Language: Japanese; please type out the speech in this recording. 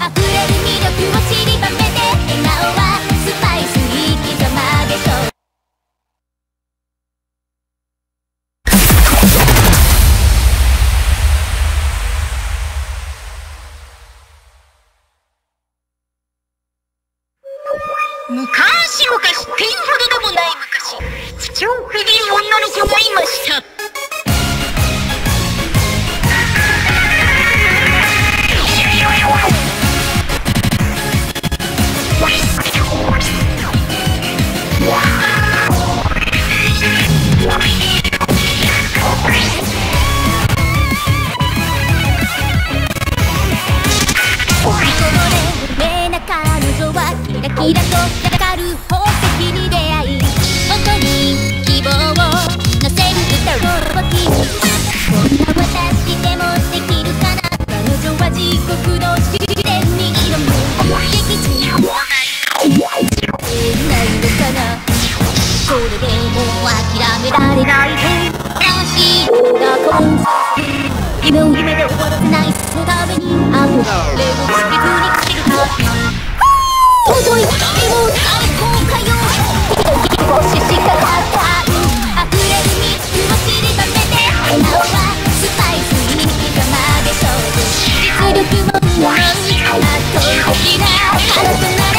溢れる魅力を散りばめて、笑顔はスパイス生き様でしょう。 昔々っていうほどでもない昔、不調不義女の子がいました。 キラと光る宝石に出会い、音に希望を乗せる歌をき、こんな私でもできるかな。彼女は地獄の試練に挑む激地のないのかな。それでも諦められない悲しいな夢で終わらせないのためにあとレモンスピークにかけるか。遅いでも最高かよ。星しかかった溢れる魅力を散りばめて、笑顔はスパイスに生まで勝負。実力もない圧倒的な新たな